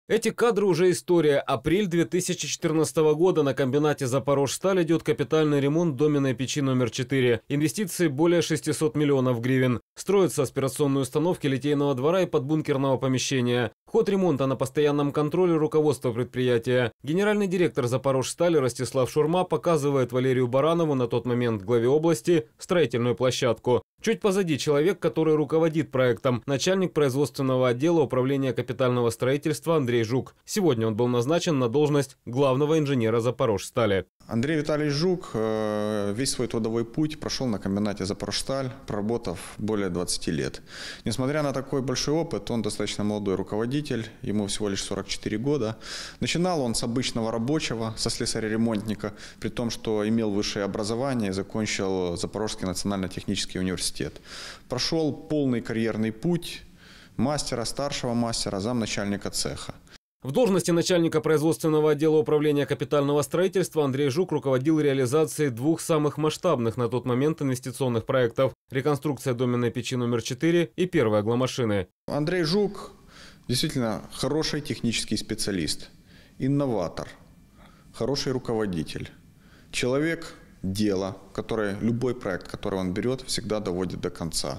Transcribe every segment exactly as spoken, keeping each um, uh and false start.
Эти кадры уже история. Апрель две тысячи четырнадцатого года. На комбинате «Запорожсталь» идет капитальный ремонт доменной печи номер четыре. Инвестиции более шестисот миллионов гривен. Строятся аспирационные установки литейного двора и подбункерного помещения. Ход ремонта на постоянном контроле руководства предприятия. Генеральный директор «Запорожстали» Ростислав Шурма показывает Валерию Баранову, на тот момент главе области, строительную площадку. Чуть позади человек, который руководит проектом, начальник производственного отдела управления капитального строительства Андрей Жук. Сегодня он был назначен на должность главного инженера «Запорожстали». Андрей Витальевич Жук весь свой трудовой путь прошел на комбинате «Запорожсталь», проработав более двадцати лет. Несмотря на такой большой опыт, он достаточно молодой руководитель, ему всего лишь сорок четыре года. Начинал он с обычного рабочего, со слесаря-ремонтника, при том, что имел высшее образование и закончил Запорожский национально-технический университет. Прошел полный карьерный путь мастера, старшего мастера, замначальника цеха. В должности начальника производственного отдела управления капитального строительства Андрей Жук руководил реализацией двух самых масштабных на тот момент инвестиционных проектов – реконструкция доменной печи номер четыре и первой агломашины. Андрей Жук действительно хороший технический специалист, инноватор, хороший руководитель, человек дела, который любой проект, который он берет, всегда доводит до конца.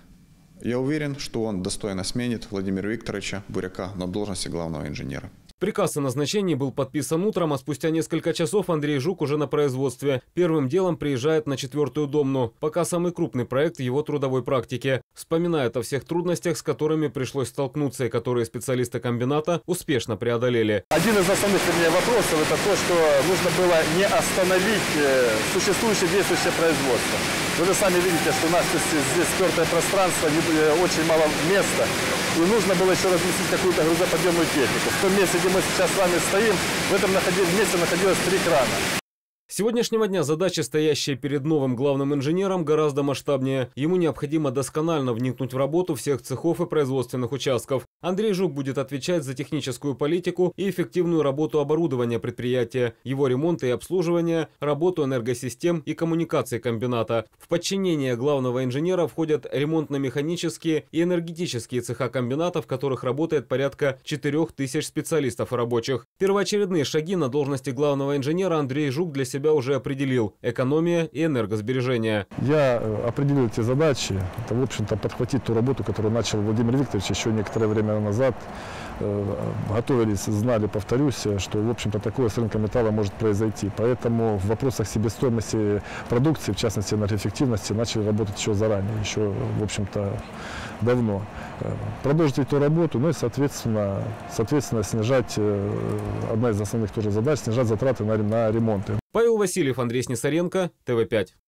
Я уверен, что он достойно сменит Владимира Викторовича Буряка на должности главного инженера. Приказ о назначении был подписан утром, а спустя несколько часов Андрей Жук уже на производстве. Первым делом приезжает на четвертую домну, пока самый крупный проект в его трудовой практике. Вспоминает о всех трудностях, с которыми пришлось столкнуться и которые специалисты комбината успешно преодолели. Один из основных вернее, вопросов – это то, что нужно было не остановить существующее действующее производство. Вы же сами видите, что у нас здесь спертое пространство, очень мало места. И нужно было еще разместить какую-то грузоподъемную технику. В том месте, где мы сейчас с вами стоим, в этом месте находилось три крана. С сегодняшнего дня задачи, стоящие перед новым главным инженером, гораздо масштабнее. Ему необходимо досконально вникнуть в работу всех цехов и производственных участков. Андрей Жук будет отвечать за техническую политику и эффективную работу оборудования предприятия, его ремонт и обслуживание, работу энергосистем и коммуникации комбината. В подчинение главного инженера входят ремонтно-механические и энергетические цеха комбината, в которых работает порядка четырёх тысяч специалистов и рабочих. Первоочередные шаги на должности главного инженера Андрей Жук для себя уже определил – экономия и энергосбережение. Я определил эти задачи. Это, в общем-то, подхватить ту работу, которую начал Владимир Викторович еще некоторое время назад. Готовились, знали, повторюсь, что, в общем-то, такое с рынком металла может произойти. Поэтому в вопросах себестоимости продукции, в частности, энергоэффективности, начали работать еще заранее, еще, в общем-то, давно. Продолжить эту работу, ну и, соответственно, соответственно снижать, одна из основных тоже задач, снижать затраты на, на ремонты. Павел Васильев, Андрей Снисаренко, тэ вэ пять.